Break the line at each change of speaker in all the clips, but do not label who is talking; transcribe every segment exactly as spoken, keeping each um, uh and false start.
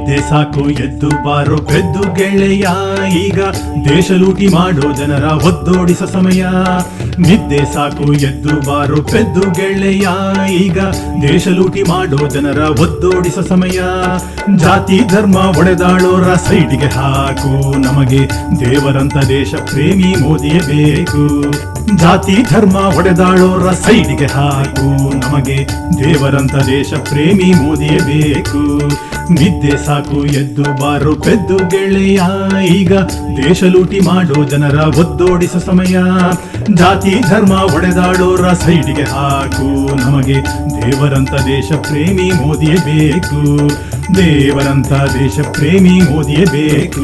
ನಿದ್ದೆ ಸಾಕು ಎದ್ದು ಬಾರೋ ಪೆದ್ದು ಗೆಳೆಯ, ಈಗ ದೇಶ ಲೂಟಿ ಮಾಡೋ ಜನರ ಒದ್ದೋಡಿಸೋ ಸಮಯ. ನಿದ್ದೆ ಸಾಕು ಎದ್ದು ಬಾರೋ ಪೆದ್ದು ಗೆಳೆಯ, ಈಗ ದೇಶ ಲೂಟಿ ಮಾಡೋ ಜನರ ಒದ್ದೋಡಿಸೋ ಸಮಯ. ಜಾತಿ ಧರ್ಮ ಒಡೆದಾಳೋರ ಸೈಡಿಗೆ ಹಾಕು, ನಮಗೆ ದೇವರಂತ ದೇಶ ಪ್ರೇಮಿ ಮೋದಿಯೇ ಬೇಕು. ಜಾತಿ ಧರ್ಮ ಒಡೆದಾಳೋರ ಸೈಡಿಗೆ ಹಾಕು, ನಮಗೆ ದೇವರಂತ ದೇಶ ಪ್ರೇಮಿ ಮೋದಿಯೇ ಬೇಕು. ನಿದ್ದೆ ಸಾಕು ಎದ್ದು ಬಾರೋ ಪೆದ್ದು ಗೆಳೆಯ, ಈಗ ದೇಶ ಲೂಟಿ ಮಾಡೋ ಜನರ ಒದ್ದೋಡಿಸೋ ಸಮಯ. ಜಾತಿ ಧರ್ಮ ಒಡೆದಾಡೋರ ಸೈಡಿಗೆ ಹಾಕು, ನಮಗೆ ದೇವರಂತ ದೇಶ ಪ್ರೇಮಿ ಮೋದಿಯೇ ಬೇಕು. ದೇವರಂತ ದೇಶ ಪ್ರೇಮಿ ಮೋದಿಯೇ ಬೇಕು.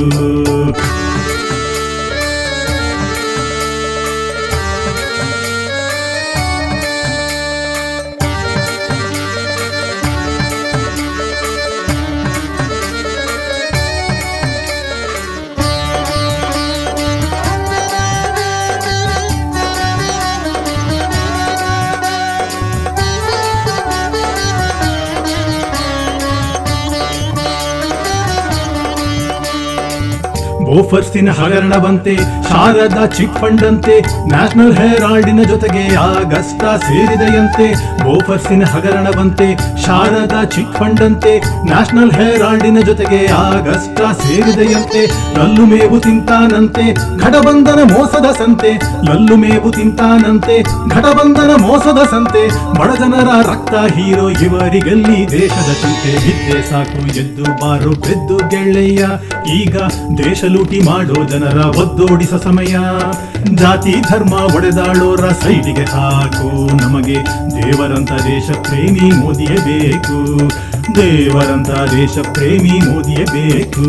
ಬೋಫರ್ಸಿನ ಹಗರಣವಂತೆ, ಶಾರದಾ ಚಿಟ್ ಫಂಡ್ ಅಂತೆ, ನ್ಯಾಷನಲ್ ಹೆರಾಲ್ಡಿನ ಜೊತೆಗೆ ಆಗಸ್ಟ ಸೇರಿದೆಯಂತೆ. ಬೋಫರ್ಸಿನ ಹಗರಣವಂತೆ, ಶಾರದಾ ಚಿಟ್ ಫಂಡ್ ಅಂತೆ, ನ್ಯಾಷನಲ್ ಹೆರಾಲ್ಡಿನ ಜೊತೆಗೆ ಆಗಸ್ಟ ಸೇರಿದೆಯಂತೆ. ಲಲ್ಲು ಮೇವು ತಿಂತಾನಂತೆ, ಘಟಬಂಧನ ಮೋಸದ ಸಂತೆ. ಲಲ್ಲು ಮೇವು ತಿಂತಾನಂತೆ, ಘಟಬಂಧನ ಮೋಸದ ಸಂತೆ. ಬಡ ಜನರ ರಕ್ತ ಹೀರೋ, ಇವರಿಗೆಲ್ಲಿ ದೇಶದ ಚಿಂತೆ. ನಿದ್ದೆ ಸಾಕು ಎದ್ದು ಬಾರೋ ಪೆದ್ದು ಗೆಳೆಯ, ಈಗ ದೇಶ ಲೂಟಿ ಮಾಡೋ ಜನರ ಒದ್ದೋಡಿಸೋ ಸಮಯ. ಜಾತಿ ಧರ್ಮ ಒಡೆದಾಳೋರ ಸೈಡಿಗೆ ಹಾಕು, ನಮಗೆ ದೇವರಂತ ದೇಶ ಪ್ರೇಮಿ ಮೋದಿಯೇ ಬೇಕು. ದೇವರಂತ ದೇಶ ಪ್ರೇಮಿ ಮೋದಿಯೇ ಬೇಕು.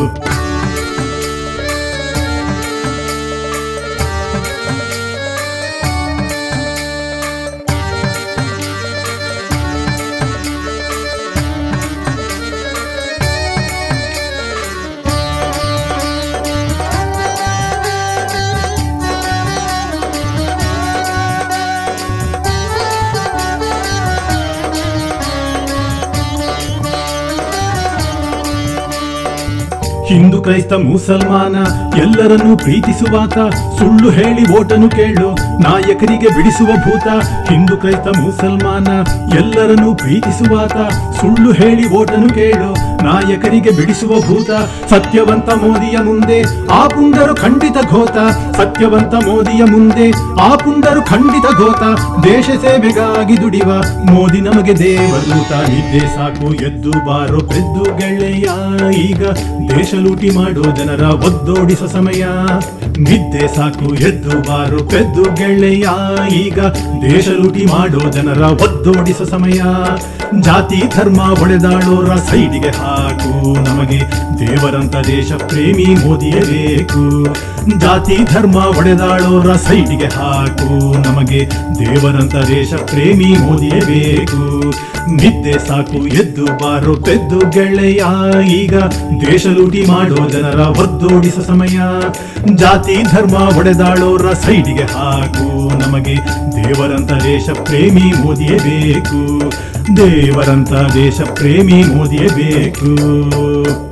ಹಿಂದೂ ಕ್ರೈಸ್ತ ಮುಸಲ್ಮಾನ ಎಲ್ಲರನ್ನೂ ಪ್ರೀತಿಸುವಾತ, ಸುಳ್ಳು ಹೇಳಿ ಓಟನು ಕೇಳು ನಾಯಕರಿಗೆ ಬಿಡಿಸುವ ಭೂತ. ಹಿಂದೂ ಕ್ರೈಸ್ತ ಮುಸಲ್ಮಾನ ಎಲ್ಲರನ್ನೂ ಪ್ರೀತಿಸುವಾತ, ಸುಳ್ಳು ಹೇಳಿ ಓಟನು ಕೇಳು ನಾಯಕರಿಗೆ ಬಿಡಿಸುವ ಭೂತ. ಸತ್ಯವಂತ ಮೋದಿಯ ಮುಂದೆ ಆ ಪುಂಡರು ಖಂಡಿತ ಘೋತ. ಸತ್ಯವಂತ ಮೋದಿಯ ಮುಂದೆ ಆ ಪುಂಡರು ಖಂಡಿತ ಘೋತ. ದೇಶ ಸೇವೆಗಾಗಿ ದುಡಿವ ಮೋದಿ ನಮಗೆ ದೇವದೂತ. ನಿದ್ದೆ ಸಾಕು ಎದ್ದು ಬಾರೋ ಪೆದ್ದು ಗೆಳೆಯ, ಈಗ ದೇಶ ಲೂಟಿ ಮಾಡೋ ಜನರ ಒದ್ದೋಡಿಸೋ ಸಮಯ. ನಿದ್ದೆ ಸಾಕು ಎದ್ದು ಬಾರೋ ಪೆದ್ದು ಗೆಳೆಯ, ಈಗ ದೇಶ ಲೂಟಿ ಮಾಡೋ ಜನರ ಒದ್ದೋಡಿಸೋ ಸಮಯ. ಜಾತಿ ಧರ್ಮ ಒಡೆದಾಳೋರ ಸೈಡಿಗೆ ಹಾಕು, ನಮಗೆ ದೇವರಂತ ದೇಶ ಪ್ರೇಮಿ ಮೋದಿಯೇ ಬೇಕು. ಜಾತಿ ಧರ್ಮ ಒಡೆದಾಳೋರ ಸೈಡಿಗೆ ಹಾಕು, ನಮಗೆ ದೇವರಂತ ದೇಶ ಪ್ರೇಮಿ ಮೋದಿಯೇ ಬೇಕು. ನಿದ್ದೆ ಸಾಕು ಎದ್ದು ಬಾರೋ ಪೆದ್ದು ಗೆಳೆಯ, ಈಗ ದೇಶ ಲೂಟಿ ಮಾಡೋ ಜನರ ಒದ್ದೋಡಿಸೋ ಸಮಯ. ಜಾತಿ ಧರ್ಮ ಒಡೆದಾಳೋರ ಸೈಡಿಗೆ ಹಾಕು, ನಮಗೆ ದೇವರಂತ ದೇಶ ಪ್ರೇಮಿ ಮೋದಿಯೇ ಬೇಕು. ದೇವರಂತ ದೇಶ ಪ್ರೇಮಿ ಮೋದಿಯೇ ಬೇಕು.